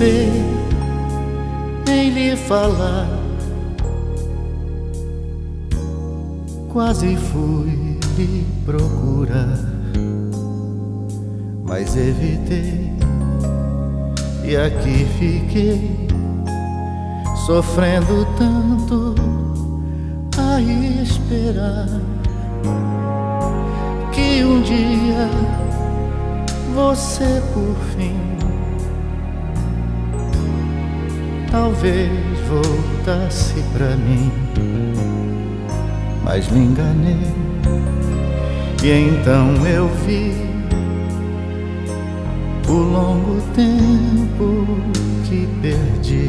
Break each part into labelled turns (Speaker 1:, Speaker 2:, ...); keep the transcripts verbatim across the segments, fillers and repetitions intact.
Speaker 1: pensei em lhe falar, quase fui lhe procurar, mas evitei e aqui fiquei, sofrendo tanto a esperar que um dia você por fim talvez voltasse pra mim. Mas me enganei e então eu vi o longo tempo que perdi.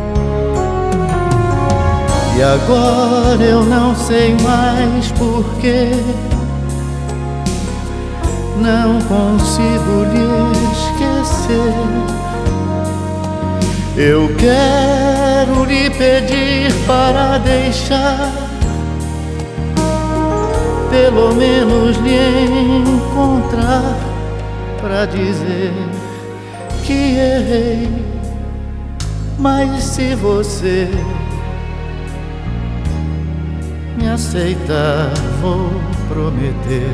Speaker 1: E agora eu não sei mais porquê, não consigo lhe esquecer. Eu quero lhe pedir para deixar, pelo menos lhe encontrar, pra dizer que errei. Mas se você me aceitar, vou prometer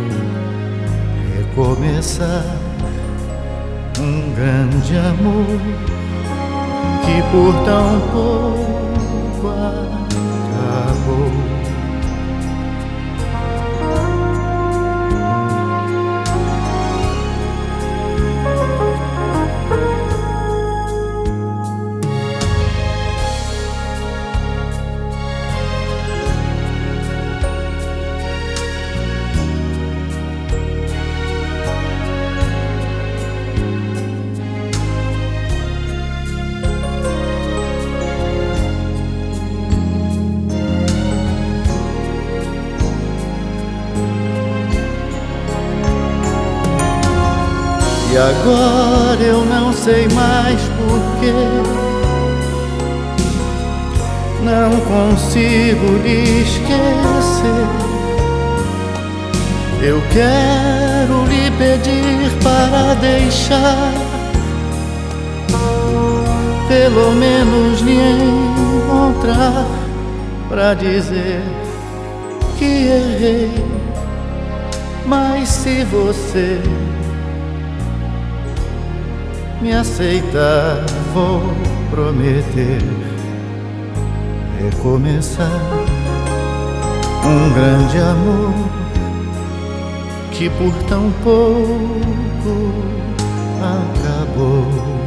Speaker 1: recomeçar um grande amor que por tão pouco acabou. E agora eu não sei mais porquê, não consigo lhe esquecer. Eu quero lhe pedir para deixar, pelo menos lhe encontrar, pra dizer que errei. Mas se você me aceitar, vou prometer recomeçar um grande amor que por tão pouco acabou.